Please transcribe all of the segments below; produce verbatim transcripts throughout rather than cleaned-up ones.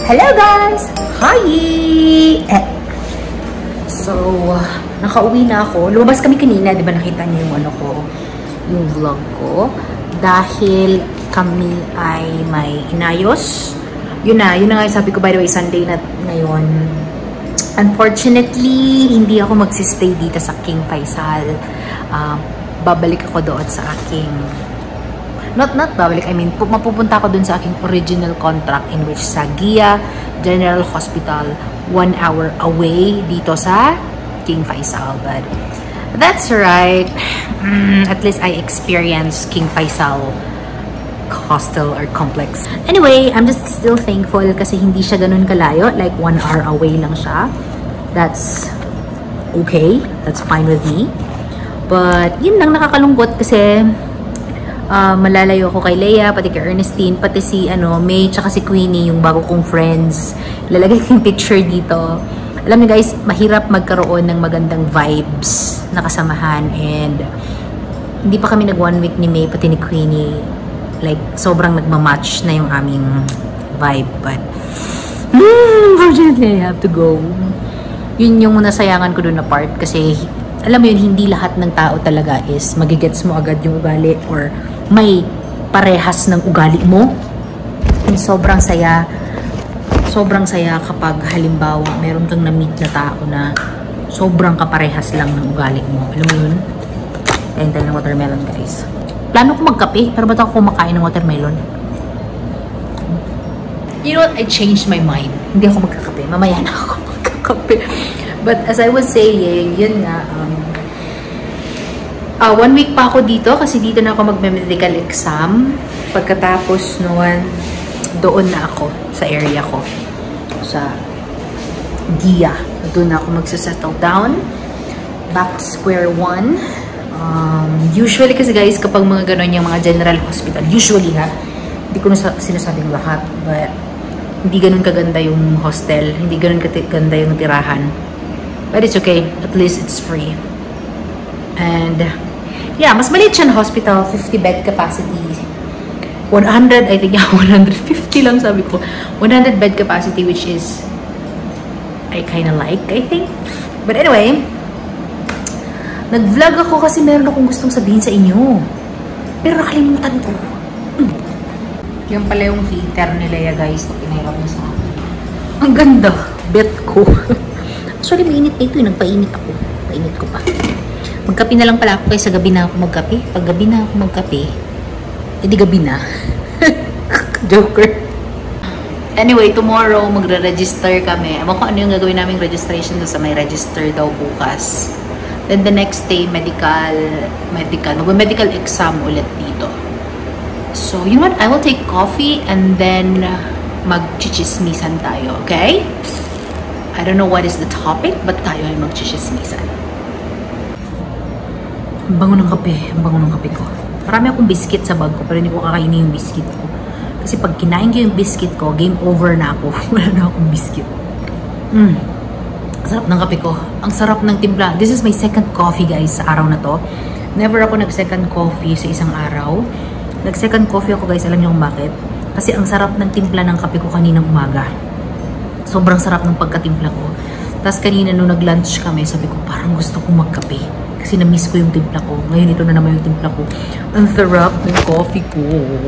Hello guys! Hi! Eh. So, nakauwi na ako. Lumabas kami kanina, di ba nakita niyo yung ano ko, yung vlog ko. Dahil kami ay may inayos. Yun na, yun na nga sabi ko, by the way, Sunday na ngayon. Unfortunately, hindi ako magsistay dito sa King Faisal. Uh, babalik ako doon sa aking Not, not babalik, I mean, mapupunta ako dun sa aking original contract in which sa Gia General Hospital, one hour away dito sa King Faisal. But that's right. Mm, at least I experienced King Faisal hostel or complex. Anyway, I'm just still thankful kasi hindi siya ganun kalayo. Like, one hour away lang siya. That's okay. That's fine with me. But, yun lang nakakalungkot kasi Uh, malalayo ako kay Leia, pati kay Ernestine, pati si ano, May, tsaka si Queenie, yung bago kong friends. Lalagay ko yung picture dito. Alam niyo guys, mahirap magkaroon ng magandang vibes na kasamahan, and hindi pa kami nag one week ni May, pati ni Queenie. Like, sobrang nagmamatch na yung aming vibe. But, unfortunately, I have to go. Yun yung nasayangan ko dun na part kasi alam mo yun, hindi lahat ng tao talaga is magigets mo agad yung ugali or may parehas ng ugali mo. And sobrang saya, sobrang saya kapag halimbawa meron kang na-meet na tao na sobrang kaparehas lang ng ugali mo. Alam mo yun? Kain tayo ng watermelon guys. Plano ko magkape, pero ba't ako kumakain ng watermelon? You know what? I changed my mind. Hindi ako magkakape. Mamaya na ako magkakape. But as I was saying, yun nga, um, uh, one week pa ako dito kasi dito na ako magme-medical exam. Pagkatapos noon, doon na ako sa area ko. Sa Gia. Doon na ako magsasettle down. Back to square one. Um, usually kasi guys, kapag mga ganon yung mga general hospital, usually ha, hindi ko na sinasabing lahat, but hindi ganun kaganda yung hostel. Hindi ganun kaganda yung tirahan. But it's okay. At least it's free. And, yeah, mas maliit siya na hospital. fifty bed capacity. one hundred, I think, yeah, one hundred fifty lang sabi ko. one hundred bed capacity, which is, I kinda like, I think. But anyway, nag-vlog ako kasi meron akong gustong sabihin sa inyo. Pero nakalimutan ko. Hmm. Yung pala yung heater ni Leia, guys, na pinahirap niya sa akin. Ang ganda. Bet ko. Actually, mainit na ito. Nagpainit ako. Painit ko pa. Magkape na lang pala ako kaysa gabi na ako magkape. Pag gabi na ako magkape, edi gabi na. Joker. Anyway, tomorrow, magre-register kami. Ewan ko ano yung gagawin naming registration doon sa may register daw bukas. Then the next day, medical, medical, mag-medical exam ulit dito. So, you know what? I will take coffee and then mag-chichismisan tayo, okay? I don't know what is the topic, but tayo ay mag-chichismisan. Ang bango ng kape. Ang bango ng kape ko. Marami akong biscuit sa bag ko, pero hindi ko kakainin yung biscuit ko. Kasi pag kinain ko yung biscuit ko, game over na ako. Wala na akong biscuit. Mm. Sarap ng kape ko. Ang sarap ng timpla. This is my second coffee, guys, sa araw na to. Never ako nag-second coffee sa isang araw. Nag-second coffee ako, guys. Alam niyo kung bakit? Kasi ang sarap ng timpla ng kape ko kaninang umaga. Sobrang sarap ng pagkatimpla ko. Tapos kanina nung nag-lunch kami, sabi ko parang gusto kong magkape. Kasi na-miss ko yung timpla ko. Ngayon ito na naman yung timpla ko. Ang sarap ng coffee ko.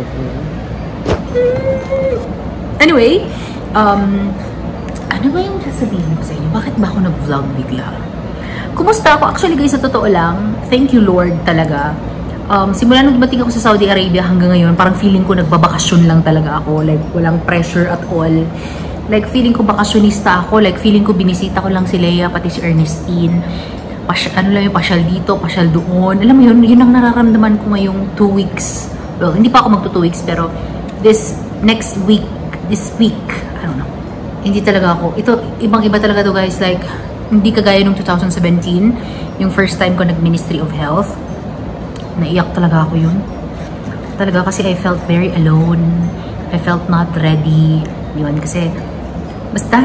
Anyway, um, ano ba yung sasabihin ko sa inyo? Bakit ba ako nag-vlog bigla? Kumusta ako? Actually guys, sa totoo lang, thank you Lord talaga. Um, simula nung dumating ako sa Saudi Arabia hanggang ngayon, parang feeling ko nagbabakasyon lang talaga ako. Like, walang pressure at all. Like, feeling ko bakasyonista ako. Like, feeling ko binisita ko lang si Leia, pati si Ernestine. Pasy ano lang yung pasyal dito, pasyal doon. Alam mo yun, yun ang nararamdaman ko ngayong two weeks. Well, hindi pa ako magto two weeks, pero this next week, this week, I don't know. Hindi talaga ako. Ito, ibang-iba talaga to guys. Like, hindi kagaya nung two thousand seventeen, yung first time ko nag-Ministry of Health. Naiyak talaga ako yun. Talaga kasi I felt very alone. I felt not ready. Yun, kasi basta.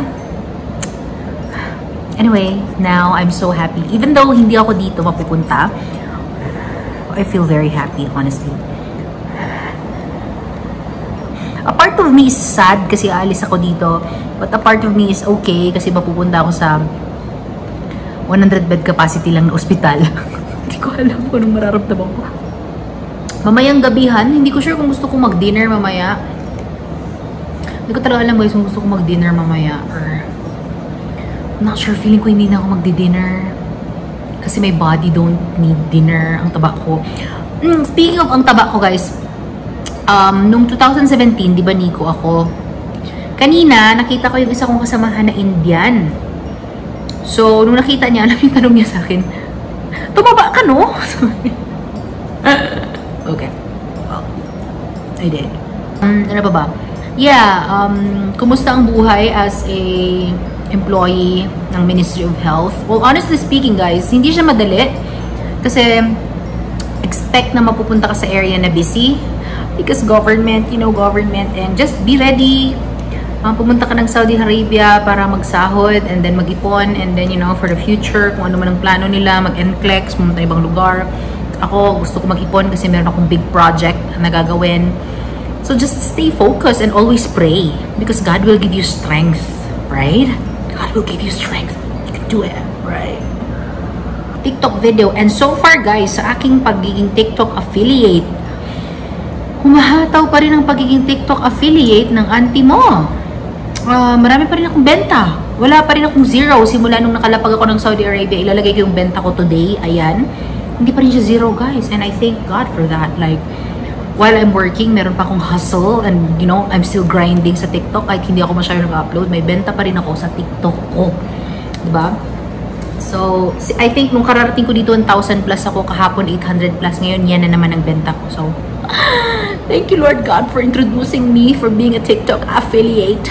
Anyway, now I'm so happy. Even though hindi ako dito mapupunta, I feel very happy, honestly. A part of me is sad kasi aalis ako dito. But a part of me is okay kasi mapupunta ako sa one hundred bed capacity lang na ospital. Hindi ko alam kung anong mararamdaman ko. Mamayang gabihan, hindi ko sure kung gusto ko mag-dinner mamaya. Hindi ko talaga alam guys kung gusto ko mag-dinner mamaya. Or, I'm not sure, feeling ko hindi na ako magdi-dinner. Kasi my body don't need dinner. Ang taba ko. Mm, speaking of ang taba ko guys, um, nung two thousand seventeen, di ba Nico ako? Kanina, nakita ko yung isa kong kasamahan na Indian. So, nung nakita niya, alam yung tanong niya sa akin, tumaba ka no? Okay. Well, I did. Um, ano ba ba? Yeah, um, kumusta ang buhay as a employee ng Ministry of Health? Well, honestly speaking guys, hindi siya madali. Kasi, expect na mapupunta ka sa area na busy. Because government, you know, government. And just be ready. Um, pumunta ka ng Saudi Arabia para magsahod and then mag-ipon. And then, you know, for the future, kung ano man ang plano nila, mag-N C L E X, pumunta ibang lugar. Ako, gusto ko mag-ipon kasi meron akong big project na gagawin. So, just stay focused and always pray. Because God will give you strength, right? God will give you strength. You can do it, right? TikTok video. And so far, guys, sa aking pagiging TikTok affiliate, humahataw pa rin ang pagiging TikTok affiliate ng auntie mo. Uh, marami pa rin akong benta. Wala pa rin akong zero. Simula nung nakalapag ako ng Saudi Arabia, ilalagay ko yung benta ko today. Ayan. Hindi pa rin siya zero, guys. And I thank God for that. Like, while I'm working, meron pa akong hustle. And, you know, I'm still grinding sa TikTok. Kahit hindi ako masyado nag-upload. May benta pa rin ako sa TikTok ko. Diba? So, I think nung kararating ko dito, one thousand plus ako. Kahapon, eight hundred plus. Ngayon, yan na naman ang benta ko. So, thank you, Lord God, for introducing me for being a TikTok affiliate.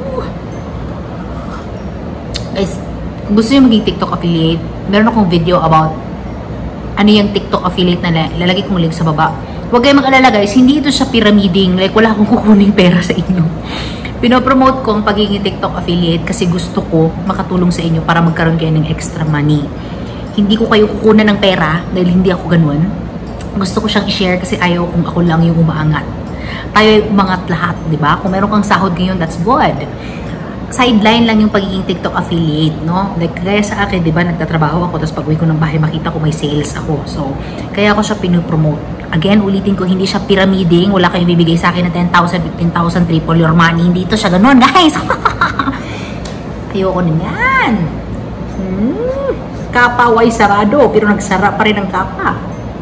Guys, kung gusto nyo maging TikTok affiliate, meron akong video about ano yung TikTok affiliate na lalagay kong link sa baba. Huwag kayong mag-alala guys, hindi ito siya pyramiding. Like, wala akong kukuning pera sa inyo. Pinopromote ko ang pagiging TikTok affiliate kasi gusto ko makatulong sa inyo para magkaroon kayo ng extra money. Hindi ko kayo kukunan ng pera dahil hindi ako ganun. Gusto ko siyang i-share kasi ayaw kung ako lang yung umaangat. Tayo ay umangat lahat, di ba? Kung meron kang sahod ngayon, that's good. Sideline lang yung pagiging TikTok affiliate, no? Like, kaya sa akin, di ba, nagtatrabaho ako, tapos pag uwi ko ng bahay, makita ko may sales ako. So, kaya ako siya pinopromote. Again, ulitin ko, hindi siya pyramiding. Wala kayong bibigay sa akin na ten thousand, fifteen thousand, triple your money. Hindi ito siya ganun, guys. Ayoko na yan. Hmm. Kapa, way sarado. Pero nagsara pa rin ang kapa.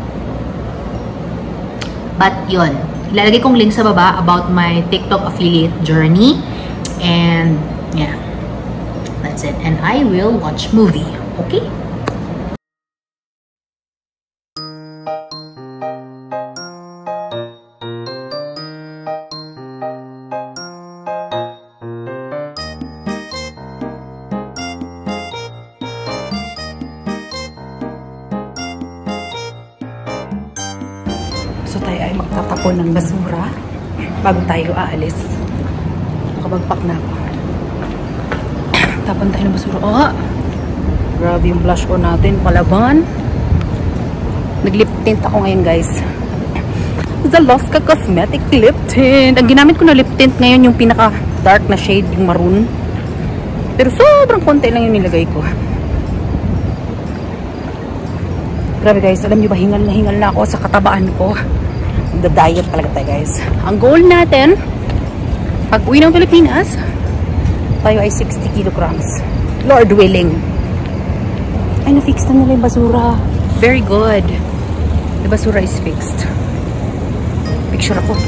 But, yun. Ilalagay kong link sa baba about my TikTok affiliate journey. And, yeah. That's it. And I will watch movie. Okay? So tayo ay magtatapon ng basura bago tayo aalis. Nakabagpak na ako. Tapon tayo ng basura. Oh! Grabe yung blush on natin. Palaban. Nag-lip tint ako ngayon guys. Zaloska Cosmetic Lip Tint. Ang ginamit ko na lip tint ngayon yung pinaka dark na shade, yung maroon. Pero sobrang konti lang yung nilagay ko. Grabe guys, alam nyo ba, hingal na hingal na ako sa katabaan ko. Magda-diet talaga tayo guys. Ang goal natin, pag uwi ng Pilipinas, tayo ay sixty kilograms. Lord willing. Ay, na-fix na nila yung basura. Very good. The basura is fixed. Picture ako.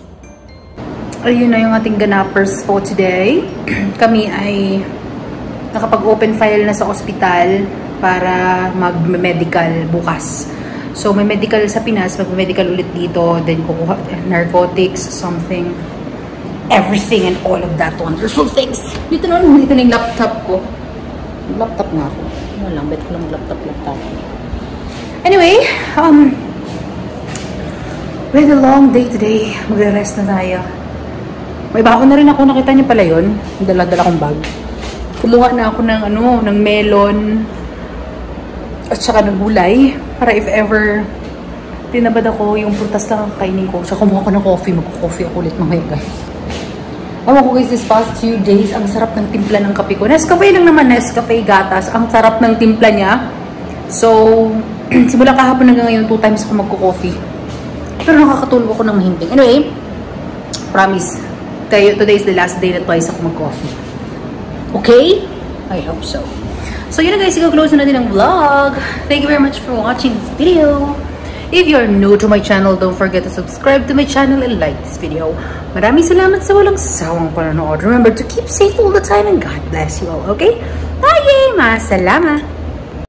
Ayun na yung ating ganapers for today. Kami ay nakapag-open file na sa ospital para mag-medical bukas. So, may medical sa Pinas, mag-medical ulit dito, then kukuha narcotics, something, everything and all of that wonderful things. Dito naman, dito na yung laptop ko. Laptop nga ako. Ano lang, bet ko lang laptop, laptop. Anyway, um, we had a long day today. Magre-rest na tayo. May bako na rin ako. Nakita niyo pala yun. Dala-dala kong bag. Kumuha na ako ng, ano, ng melon at saka ng gulay. Para if ever tinabad ako, yung prutas lang ang kainin ko. Saka kumuha ko ng coffee. Mag-coffee ako ulit mamaya, guys. Ewan ko guys, this past few days, ang sarap ng timpla ng kape ko. Nescafe lang naman, Nescafe gatas. Ang sarap ng timpla niya. So, simula kahapon hanggang ngayon, two times ako magko-coffee. Pero nakakatulog ako ng mahimbing. Anyway, promise, tayo, today is the last day na twice ako mag-coffee. Okay? I hope so. So, yun na guys, i-close na natin ang vlog. Thank you very much for watching this video. If you're new to my channel, don't forget to subscribe to my channel and like this video. Maraming salamat sa walang sawang panonood. Remember to keep safe all the time and God bless you all, okay? Bye! Masalamat!